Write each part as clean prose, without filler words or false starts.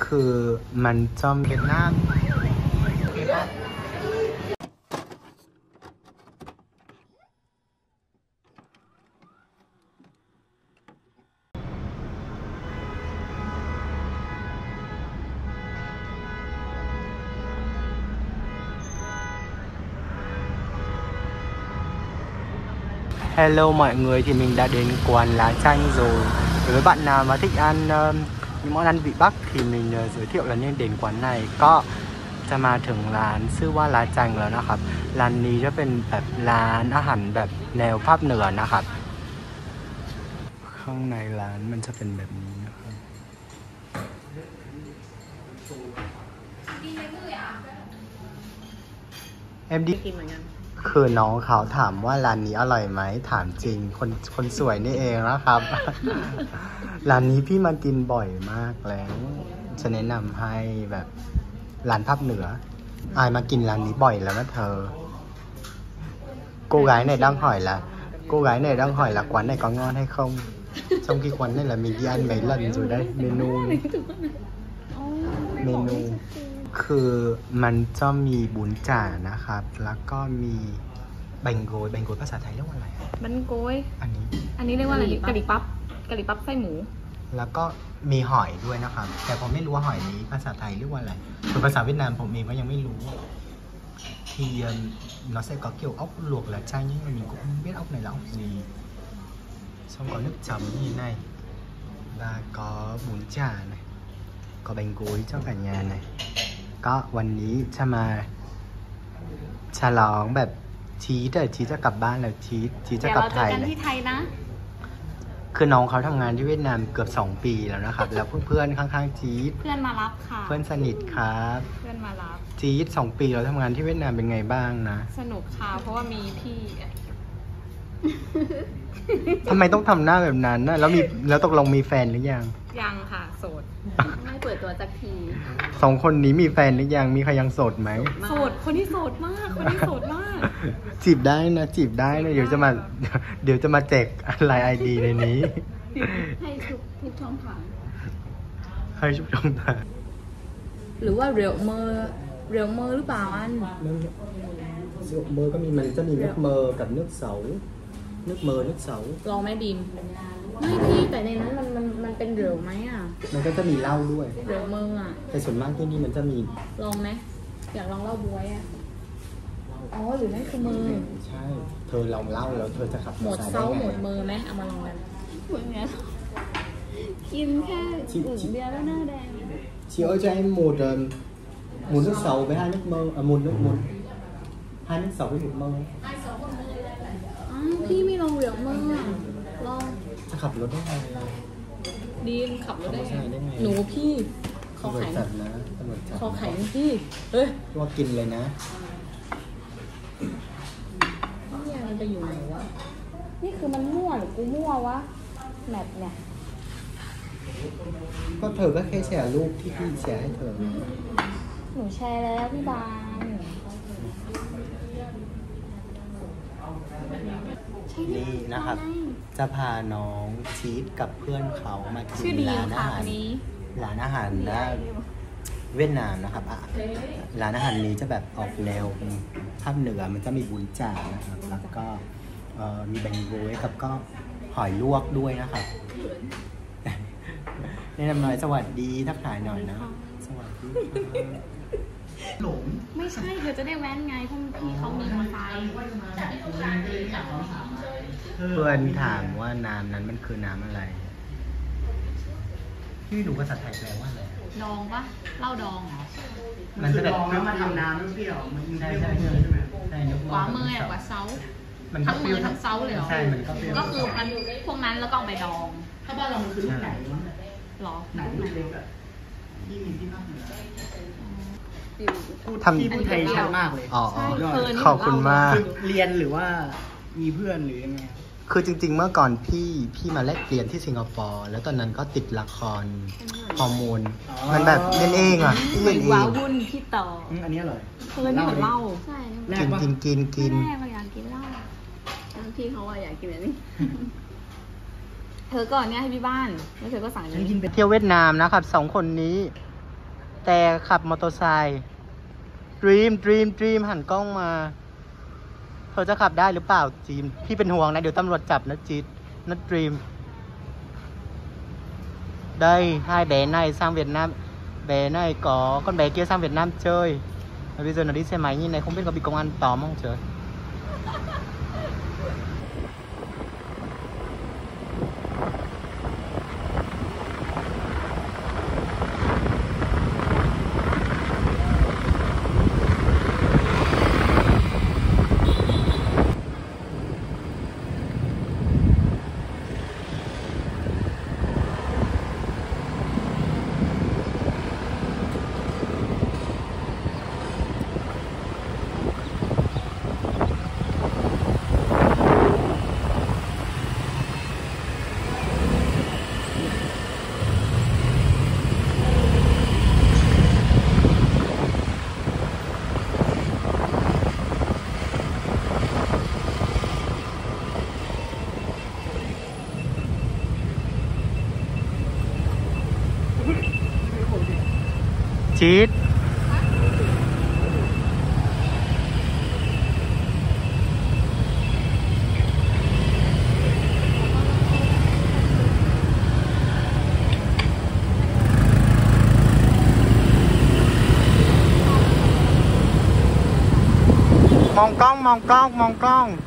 คือมันจะเวียดนามHello mọi người, thì mình đã đến quán Lá Chanh rồi. Đối với bạn nào mà thích ăn những món ăn vị Bắc thì mình giới thiệu là nên đến quán này. ก็จะมาถึงร้านชื่อว่าร้านจังแล้วนะครับร้านนี้จะเป็นแบบร้านอาหารแบบแนวภาคเหนือนะครับข้างในร้านมันจะเป็นแบบนี้นะครับเอ็มดีกินเหมือนกันคือน้องเขาถามว่าร้านนี้อร่อยไหมถามจริงคนสวยนี่เองนะครับ ร้านนี้พี่มากินบ่อยมากแล้วจะแนะนำให้แบบร้านภาคเหนืออายมากินร้านนี้บ่อยแล้วนะเธอcô gái này đang hỏi là cô gái này đang hỏi là quán này có ngon hay không trong khi quán này là mình đi ăn mấy lần rồi đấy menu คือมันจะมีบุญจ่านะครับแล้วก็มีแบงโกยภาษาไทยเรียกว่าอะไรบันโกยอันนี้เรียกว่าอะไรกะหรี่ปั๊บไส้หมูแล้วก็มีหอยด้วยนะครับแต่ผมไม่รู้ว่าหอยนี้ภาษาไทยเรียกว่าอะไรส่วนภาษาเวียดนามผมเองก็ยังไม่รู้thì nó sẽ có kiểu ốc luộc là chay nhưng mà mình cũng không biết ốc này là ốc gì xong có nước chấm như này và có bún chả này có bánh gối cho cả nhà này ก็วันนี้จะมาฉลองแบบชีจะกลับบ้านแล้วชีจะกลับไทยเลยที่ไทยนะคือน้องเขาทำงานที่เวียดนามเกือบ2 ปีแล้วนะครับแล้วเพื่อนข้างๆจี๊ดเพื่อนมารับค่ะเพื่อนสนิทครับเพื่อนมารับจี๊ด2 ปีเราทำงานที่เวียดนามเป็นไงบ้างนะสนุกค่ะเพราะว่ามีพี่ทำไมต้องทำหน้าแบบนั้นนะแล้วตกลงมีแฟนหรือยังยังค่ะโสดไม่เปิดตัวสักที2 คนนี้มีแฟนหรือยังมีใครยังโสดไหมโสดคนที่โสดมากจีบได้นะเดี๋ยวจะมาแจกไลน์ ID ในนี้ให้ทุกช่องทางหรือว่าเรียวเมอร์หรือเปล่าอันเรียวเมอร์ก็มีมันจะมีnước mơกับnước sấu nước mơ nước sấuลองไหมบีมไม่พี่แต่ในนั้นมันเป็นเรียวไหมอ่ะมันก็จะมีเหล้าด้วยเรียวเมอร์อ่ะแต่ส่วนมากที่นี่มันจะมีลองไหมอยากลองเหล้าบ๊วยอ่ะอ๋อหรือนั่นคือมือใช่เธอลองเล่าแล้วเธอจะขับหมดเซาหมดมือไหมเอามาลองกันเหมือนไงกินแค่อุ่นเดียวแล้วหน้าแดงchị ơi cho em một nước sấu với 2 nước mơ một nước 2 nước sấu với 1 mơ พี่ไม่ลองเรียวเมอร์ลองจะขับรถได้ไงดีมขับรถได้ไงหนูพี่เขาแข็งนะเขาแข็งพี่เฮ้ยว่ากินเลยนะนี่มันจะอยู่ไหนวะนี่คือมันมั่วหรือกูมั่ววะแมทเนี่ยก็เธอก็แค่แชร์รูปที่พี่แชร์ให้เธอหนูแชร์แล้วพี่บานนี่นะครับจะพาน้องชีสกับเพื่อนเขามากินร้านอาหารนะเวียดนามนะครับร้านอาหารนี้จะแบบออกแนวเป็นภาคเหนือมันจะมีบุญจ่านะครับแล้วก็มีแบงโกยกับก็หอยลวกด้วยนะครับแนะนำหน่อยสวัสดีทักทายหน่อยนะสวัสดีหลงไม่ใช่เธอจะได้แว้นไงเพราะพี่เขามีมอเตอร์ไซค์เพื่อนถามว่าน้ำนั้นมันคือน้ำอะไรพี่ดูภาษาไทยแปลว่าอะไรดองปะเหล้าดองเหรอมันจะดองแล้วมาทำน้ำเปรี้ยวมันใช่กว่าเมื่อยกว่าเซาทั้งมือทั้งเซาเลยเหรอใช่มันก็คือมันพวกนั้นแล้วก็เอาไปดองถ้าบ้านเรามันคือลูกไหนหรอไหนลูกเล็กอะที่มีที่ภาคเหนือทำที่พูดไทยชัดมากเลยอ๋อขอบคุณมากเรียนหรือว่ามีเพื่อนหรือยังไงคือจริงๆเมื่อก่อนพี่มาแลกเรียนที่สิงคโปร์แล้วตอนนั้นก็ติดละครฮอร์โมนมันแบบเล่นเองอ่ะที่เล่นเองว้าวุ่นพี่ต่ออันนี้อร่อยนี่เหมือนเหล้าใช่กินแม่มาอยากกินเหล้าพี่เขาอยากกินอะไรนี่เธอก่อนเนี่ยให้พี่บ้านแล้วเธอก็สั่งเที่ยวเวียดนามนะครับ2 คนนี้แต่ขับมอเตอร์ไซค์ดรีมหันกล้องมาเธอจะขับได้หรือเปล่าจีมพี่เป็นห่วงนะเดี๋ยวตำรวจจับนะจีนะดรีมđây hai bé này sang Việt Nam, bé này có con bé kia sang Việt Nam chơi và bây giờ nó đi xe máy như này không biết có bị công an tóm không trời. Chít mong con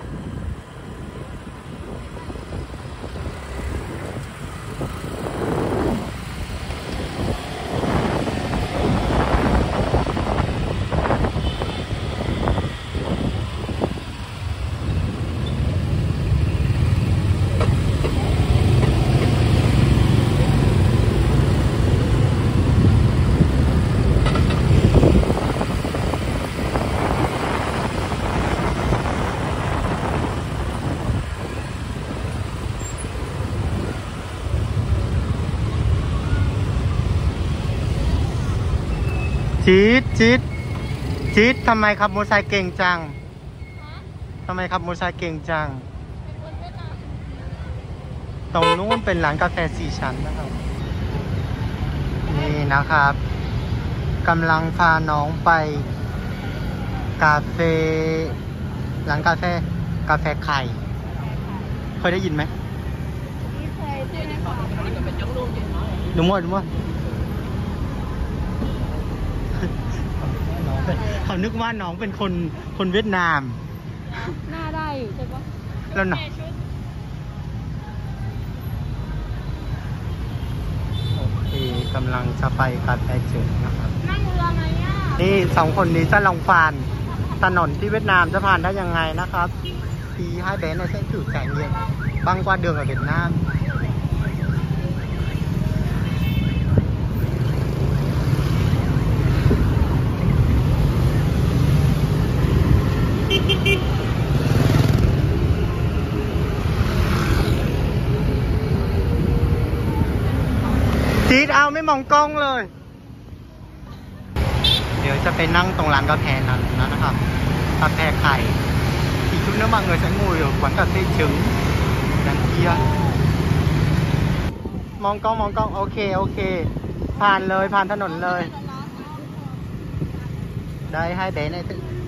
จี๊ดทำไมขับมอเตอร์ไซค์เก่งจังทำไมขับมอเตอร์ไซค์เก่งจังตรงนู้นเป็นร้านกาแฟ4 ชั้นนะครับนี่นะครับกำลังพาน้องไปกาเฟ่ร้านกาแฟไข่เคยได้ยินไหมดูมั่วเขานึกว่าน้องเป็นคนเวียดนามหน้าได้อยู่ใช่ปะแล้วน้องโอเคกำลังจะไปกาแฟเฉินนะครับนั่งเรือไหมอ่ะนี่2 คนนี้จะลองผ่านถนนที่เวียดนามจะผ่านได้ยังไงนะครับthì hai bé này sẽ thử trải nghiệm băng qua đường ở Việt Nam.จี๊ดเอาไม่มองกล้องเลยเดี๋ยวจะไปนั่งตรงร้านกาแฟนั้นนะครับกาแฟไข่thì chút nữa mọi người sẽ ngồi ở quán cà phê trứng đằng kia มองกล้องโอเคผ่านเลยผ่านถนนเลยได้hai bé này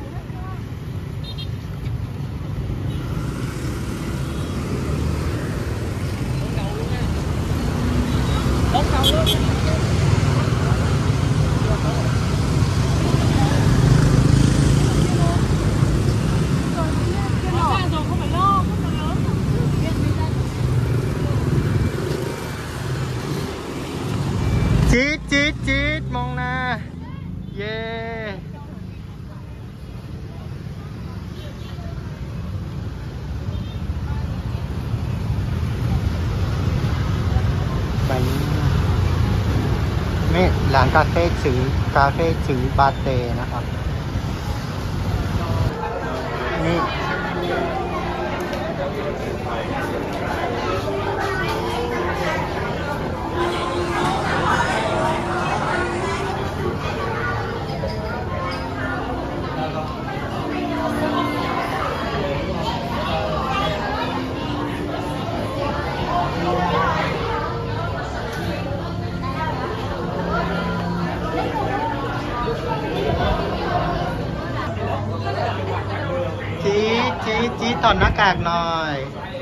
จี๊ดมองหน้าเย้แบบนี้นี่ร้านกาแฟจือบาเต้นะครับนี่จี้ถอดหน้ากากหน่อย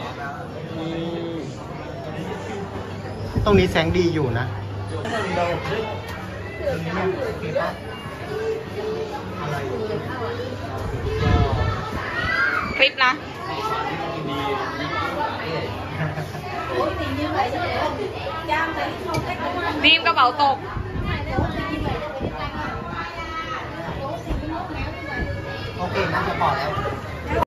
ตรงนี้แสงดีอยู่นะคลิปนะดีมกระเป๋าตกโอเคน่าจะพอแล้ว